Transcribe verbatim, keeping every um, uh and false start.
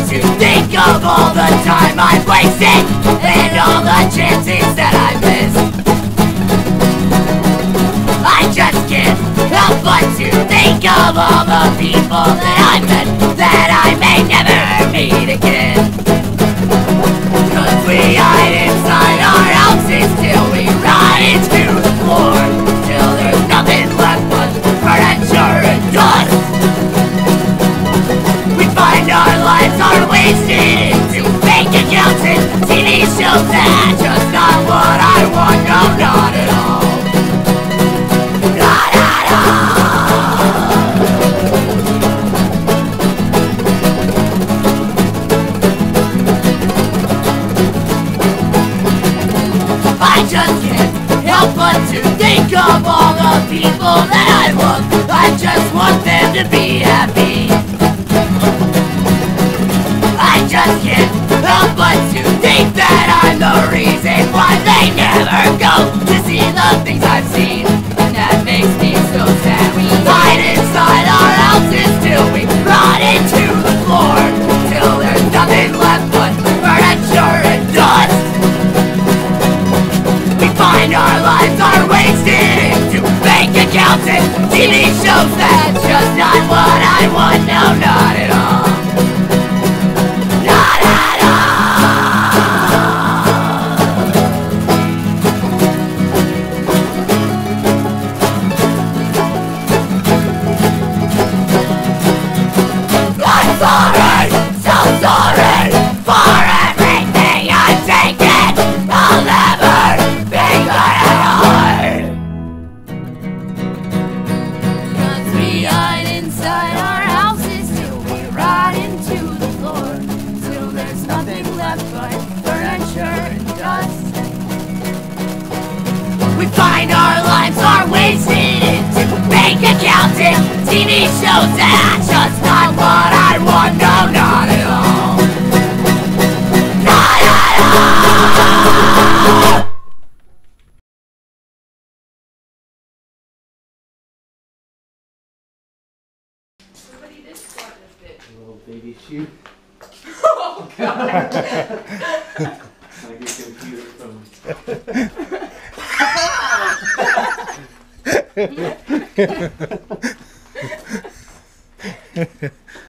to think of all the time I've wasted and all the chances that I've missed. I just can't help but to think of all the people that I've met that I may never meet again. Cause we hide inside our houses till we rot into the floor, till there's nothing left but furniture and dust. We find our lives are wasted into bank accounts and T V shows. That's just not what I want, no, not at all. Not at all. I just can't help but to think of all the people that I love. I just want them to be happy. I just can't help but to think that I'm the reason why they never go to see the things I've seen, and that makes me so sad. We hide inside our houses till we rot into the floor, till there's nothing left but furniture and dust. We find our lives are wasted into bank accounts and T V shows. That's just not what I want, no, not at all. Not at all. I'm sorry, so sorry for everything I've taken. I'll never be good at all. Cause we hide inside our houses till we rot into the floor, till there's nothing left but furniture and dust. We find our lives are wasted into bank accounts and T V shows. That's just not what I want, no, not at all. Not at all. Somebody did squat this bitch. A little baby shoe. Oh god! Like your computer from.